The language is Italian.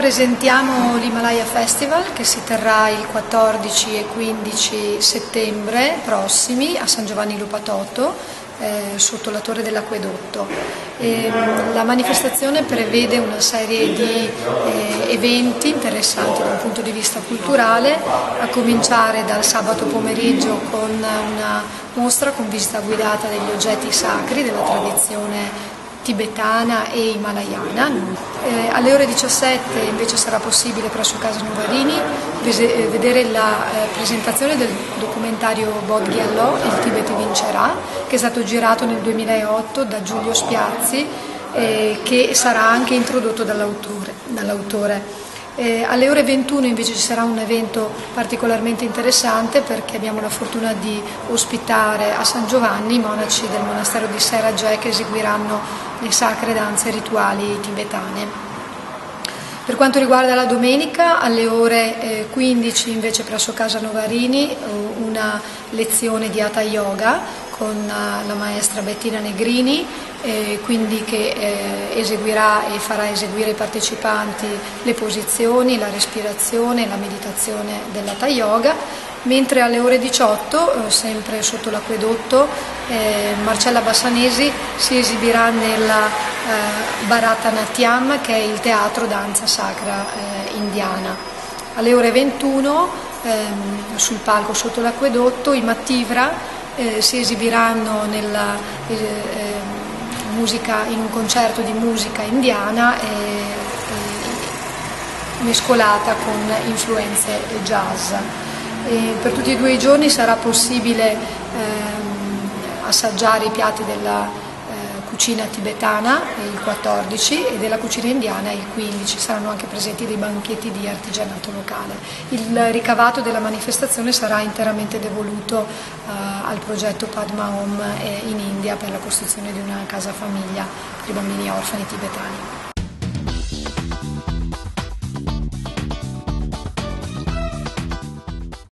Presentiamo l'Himalaya Festival che si terrà il 14 e 15 settembre prossimi a San Giovanni Lu Patotto, sotto la Torre dell'Acquedotto. La manifestazione prevede una serie di eventi interessanti dal punto di vista culturale, a cominciare dal sabato pomeriggio con una mostra con visita guidata degli oggetti sacri della tradizione tibetana e himalayana. Alle ore 17 invece sarà possibile presso Casa Novarini vedere la presentazione del documentario Bodh Gyallo, Il Tibet vincerà, che è stato girato nel 2008 da Giulio Spiazzi, che sarà anche introdotto dall'autore. Alle ore 21 invece ci sarà un evento particolarmente interessante, perché abbiamo la fortuna di ospitare a San Giovanni i monaci del monastero di Sera-Jai che eseguiranno le sacre danze rituali tibetane. Per quanto riguarda la domenica, alle ore 15 invece presso Casa Novarini una lezione di Hatha Yoga con la maestra Bettina Negrini, quindi che eseguirà e farà eseguire ai partecipanti le posizioni, la respirazione e la meditazione dell'Hatha Yoga, mentre alle ore 18, sempre sotto l'Acquedotto, Marcella Bassanesi si esibirà nella Bharatanatyam, che è il teatro danza sacra indiana. Alle ore 21, sul palco sotto l'Acquedotto, i Mattivra si esibiranno in un concerto di musica indiana mescolata con influenze jazz. Per tutti e due i giorni sarà possibile assaggiare i piatti della cucina tibetana il 14 e della cucina indiana il 15. Saranno anche presenti dei banchetti di artigianato locale. Il ricavato della manifestazione sarà interamente devoluto al progetto Padma Home in India per la costruzione di una casa famiglia per i bambini orfani tibetani.